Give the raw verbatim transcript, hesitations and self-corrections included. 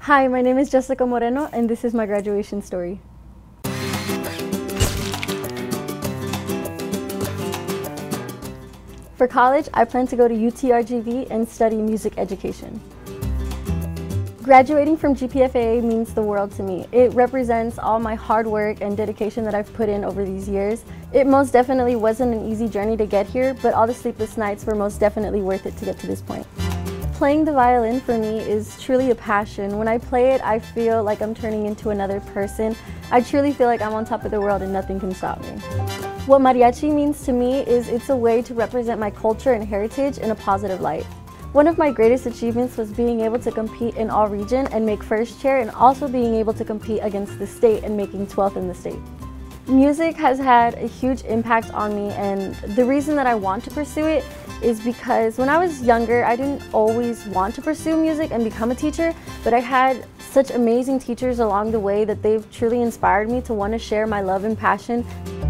Hi, my name is Jessica Moreno, and this is my graduation story. For college, I plan to go to U T R G V and study music education. Graduating from G P F A A means the world to me. It represents all my hard work and dedication that I've put in over these years. It most definitely wasn't an easy journey to get here, but all the sleepless nights were most definitely worth it to get to this point. Playing the violin for me is truly a passion. When I play it, I feel like I'm turning into another person. I truly feel like I'm on top of the world and nothing can stop me. What mariachi means to me is it's a way to represent my culture and heritage in a positive light. One of my greatest achievements was being able to compete in all region and make first chair, and also being able to compete against the state and making twelfth in the state. Music has had a huge impact on me, and the reason that I want to pursue it is because when I was younger, I didn't always want to pursue music and become a teacher, but I had such amazing teachers along the way that they've truly inspired me to want to share my love and passion.